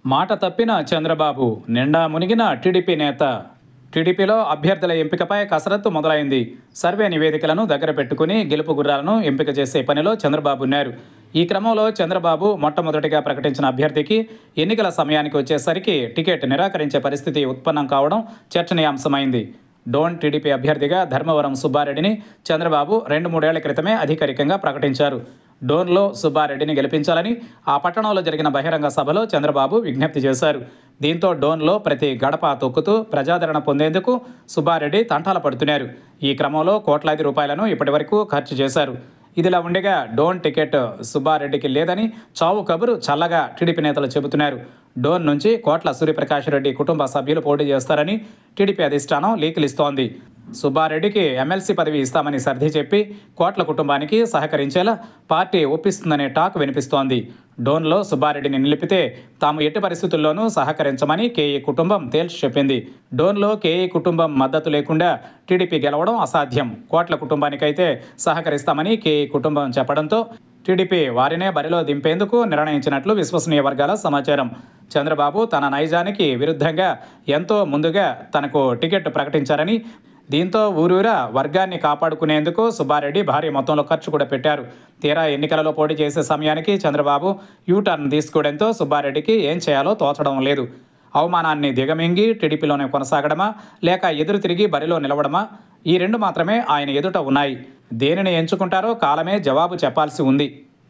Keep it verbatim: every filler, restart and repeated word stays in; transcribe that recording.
మాట తప్పిన చంద్రబాబు నిండా మునిగిన టీడీపీ నేత. టీడీపీలో అభ్యర్థుల ఎంపికపై కసరత్తు మొదలైంది. సర్వే నివేదికలను దగ్గర పెట్టుకుని గెలుపు గుర్రాలను ఎంపిక చేసే పనిలో చంద్రబాబు ఉన్నారు. ఈ క్రమంలో చంద్రబాబు మొట్టమొదటిగా ప్రకటించిన అభ్యర్థికి ఎన్నికల సమయానికి వచ్చేసరికి టికెట్ నిరాకరించే పరిస్థితి ఉత్పన్నం కావడం చర్చనీయాంశమైంది. డోన్ టీడీపీ అభ్యర్థిగా ధర్మవరం సుబ్బారెడ్డిని చంద్రబాబు రెండు మూడేళ్ల క్రితమే అధికారికంగా ప్రకటించారు. డోన్లో సుబ్బారెడ్డిని గెలిపించాలని ఆ పట్టణంలో జరిగిన బహిరంగ సభలో చంద్రబాబు విజ్ఞప్తి చేశారు. దీంతో డోన్లో ప్రతి గడప తొక్కుతూ ప్రజాదరణ పొందేందుకు సుబ్బారెడ్డి తంటాల పడుతున్నారు. ఈ క్రమంలో కోట్లాది రూపాయలను ఇప్పటివరకు ఖర్చు చేశారు. ఇదిలా ఉండగా డోన్ టికెట్ సుబ్బారెడ్డికి లేదని చావు కబురు చల్లగా టీడీపీ నేతలు చెబుతున్నారు. డోన్ నుంచి కోట్ల సూర్యప్రకాష్ రెడ్డి కుటుంబ సభ్యులు పోటీ చేస్తారని టీడీపీ అధిష్టానం లీకులు ఇస్తోంది. సుబ్బారెడ్డికి ఎమ్మెల్సీ పదవి ఇస్తామని సర్ది చెప్పి కోట్ల కుటుంబానికి సహకరించేలా పార్టీ ఒప్పిస్తుందనే టాక్ వినిపిస్తోంది. డోన్లో సుబ్బారెడ్డిని నిలిపితే తాము ఎట్టి పరిస్థితుల్లోనూ సహకరించమని కేఈ కుటుంబం తేల్చి చెప్పింది. డోన్లో కేఈ కుటుంబం మద్దతు లేకుండా టీడీపీ గెలవడం అసాధ్యం. కోట్ల కుటుంబానికైతే సహకరిస్తామని కేఈ కుటుంబం చెప్పడంతో టీడీపీ వారినే బరిలో దింపేందుకు నిర్ణయించినట్లు విశ్వసనీయ వర్గాల సమాచారం. చంద్రబాబు తన నైజానికి విరుద్ధంగా ఎంతో ముందుగా తనకు టికెట్ ప్రకటించారని, దీంతో ఊరూరా వర్గాన్ని కాపాడుకునేందుకు సుబ్బారెడ్డి భారీ మొత్తంలో ఖర్చు కూడా పెట్టారు. తీరా ఎన్నికలలో పోటీ చేసే సమయానికి చంద్రబాబు యూటర్న్ తీసుకోవడంతో సుబ్బారెడ్డికి ఏం చేయాలో తోచడం లేదు. అవమానాన్ని దిగమింగి టీడీపీలోనే కొనసాగడమా లేక ఎదురు తిరిగి బరిలో నిలవడమా, ఈ రెండు మాత్రమే ఆయన ఎదుట ఉన్నాయి. దేనిని ఎంచుకుంటారో కాలమే జవాబు చెప్పాల్సి ఉంది.